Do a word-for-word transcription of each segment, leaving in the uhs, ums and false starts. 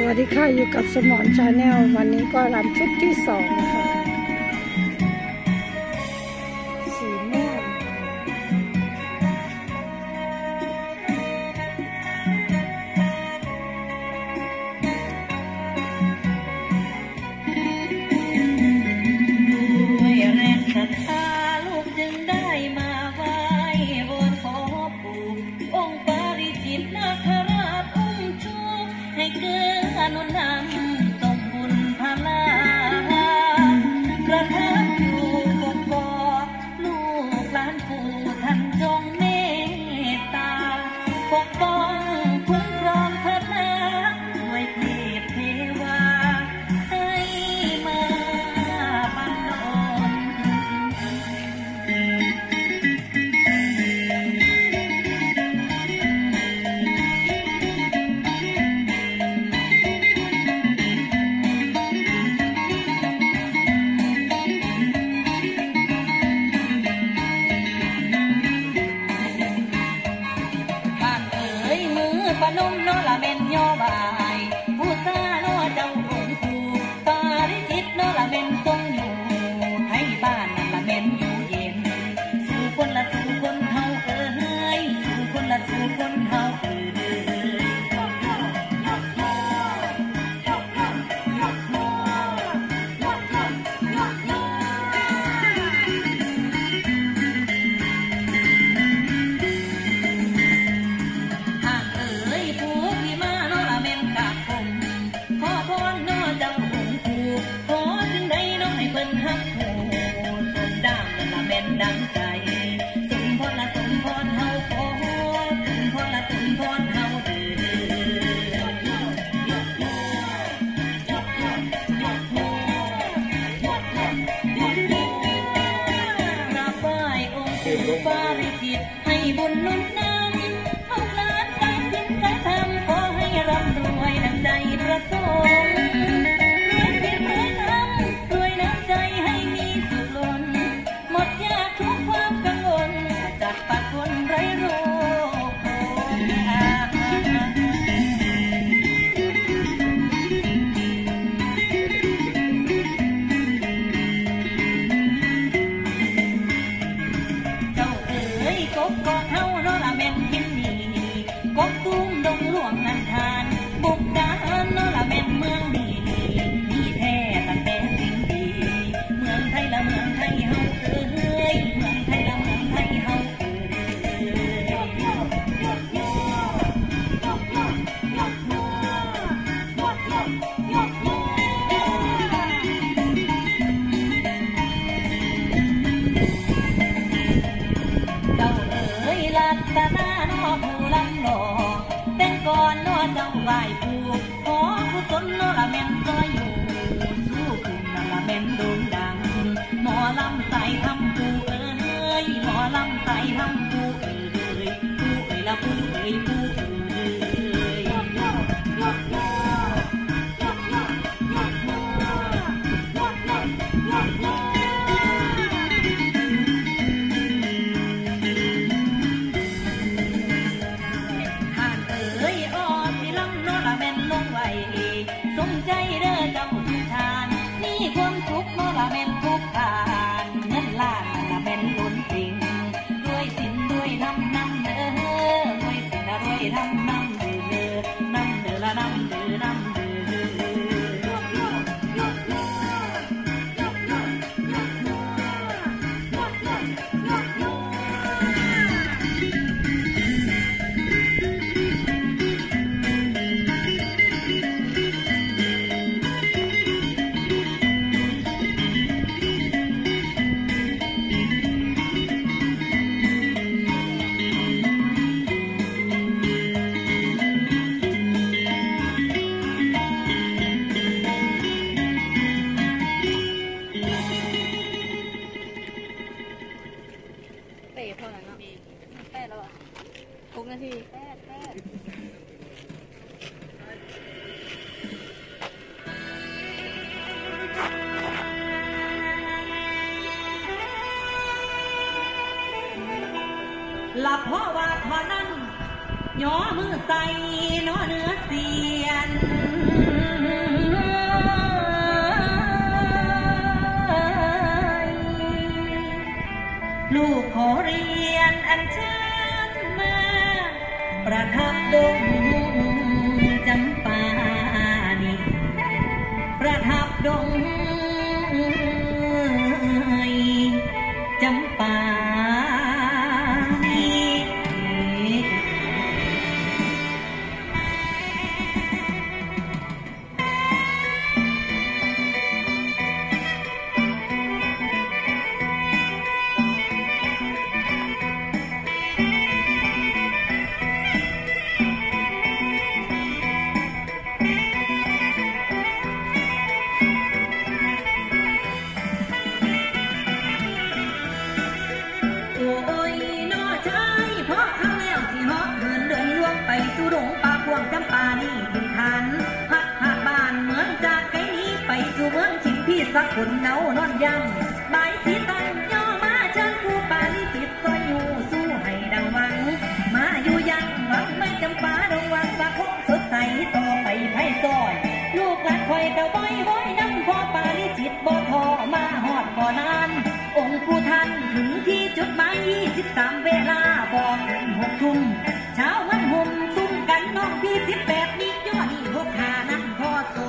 วัสดีค่ะอยู่กับสมอนชาแนลวันนี้ก็รำชุดที่สองนะคะสีม่วงด้วยแรงศรัทธาลูกจึงได้มาไหว้วอนขอปู่องค์ปาริจิตนาคราชอุ้มชูให้เกื้อหนุนนำส่งบุญพลาประทับอยู่กกอกลูกหลานปู่ท่านจงเมตตาปกป้องคุ้มครองเถิดนะด้วยเทพเทวาให้มาบังดลปนมโนละเมนโยบายผู้ซาโนเจ้าองค์ปู่ปาริจิตโนละเมนทรงอยู่ให้บ้านนั่นละเมนอยู่เย็นสู่คนละสู่คนเฮาเอ้ยสู่คนละสู่คนเฮาเอ้ยดังใจสมพรละสมพรเฮาขอสมพรละสมพรเฮาเด้อกราบไหว้องค์ปู่ปาริจิตให้บุญหนุนนำลูกหลานสายศีลสายธรรมขอให้ร่ำรวยดังใจประสงค์รวยศีลรวยธรรมรวยน้ำใจให้มีสุขล้นหมดยากทุกความกังวลจากปัดคนไร้โรคเจ้าเอ๋ยกบกอกเฮาโนละเมนทินนีกบตุ้มดงหลวงนันทานบุกดานโนละเมนเมืองดีมีแท้ตั้งแต่สิ่งดีเมืองไทยละเมืองไทยเฮาเอ๋ยเมืองไทยละเมืองไทยเฮาลัตนาโนผู้ลำหล่อแต่งก่อนโนเจ้าไหว้ผู้ขอกุศลโนละเมนซอยอยู่สู้ขึ้นนั่นละเมนโด่งดังหมอลำใส่ทำผู้เอ้ยหมอลำใส่ทำผู้เอ้ยผู้เอ้ยละผู้เอ้ยผู้เอ้ยสมใจเด้อเจ้าทุกทานมีความสุขโนละเมนทุกทานเงินล้านละเมนล้นจริงด้วยสินด้วยน้ำน้ำเด้อด้วยสินด้วยน้ำน้ำเด้อน้ำเด้อละน้ำเด้อน้ำเด้อเตะเท่านั้นเนาะแปดแล้วอ่ะหกนาทีแปดแปด หลับเพราะว่าเท่านั้นย่อมือใส่น้อเนื้อเสียนฝนหนาวนอนยำบายสีตันย่อมาเชิญผู้ปาลิจิตก็อยู่สู้ให้ดังหวังมาอยู่ยังหวังไม่จำปาดงวังปาคงสดใสต่อไปไพ่ซอยลูกหลานคอยเดาบ่อยบ่อยน้ำพ่อปาลิจิตบ่ทอมาหอดก่อนานองค์ผู้ท่านถึงที่จุดหมายยี่สิบสามเวลาบอกเงินหกทุ่มเช้าวันหุ่มตุ้มกันน้องพี่สิบแปดนี่ยอดนี่หกขานั้นพ่อโต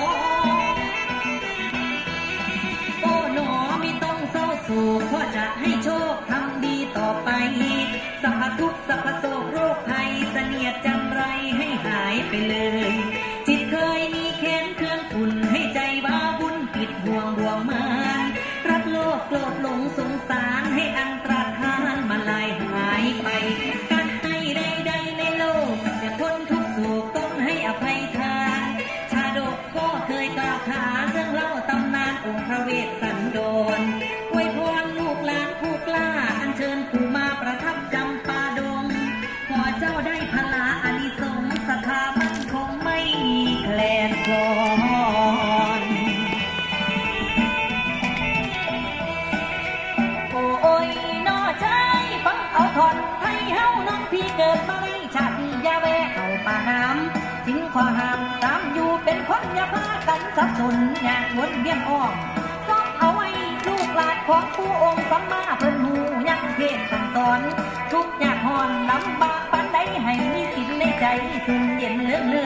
โอ้หนอไม่ต้องเศร้าโศกพ่อจะให้โชคทำดีต่อไปสัพพทุกข์สัพพโศกโรคภัยเสนียดจำไรให้หายไปเลยจิตเคยมีแค้นเครื่องขุ่นให้ใจว้าวุ่นปิดห่วงบ่วงมานรักโลกโกรธหลงสงสารให้อันตรธานมาลายหายไปการให้ใดๆในโลกจะพ้นทุกโศกต้องให้อภัยทานชาดกก็เคยกล่าวขานเรื่องเล่าตำนานองค์พระเวสสันดรอวยพรลูกหลานผู้กล้าอัญเชิญผู้มาประทับจำปาดงขอเจ้าได้พลาอานิสงส์ศรัทธามั่นคงไม่มีแคลนคลอนโอ้ยนอใจฟังเอาทอนให้เฮาน้องพี่เกิดมาในชาติยาแวะเอาป่าน้ำสิ่งขอห้ามตามอยู่เป็นคนอย่าพากันสับสนอยากวนเวียนอ้อมซ้อมเอาไว้ลูกหลานของผู้องค์สัมมาเพิ่นหูยังเทศสั่งสอนทุกอยากหอนลำบากปานใดให้มีสินในใจสุ่มเย็นเลื่อน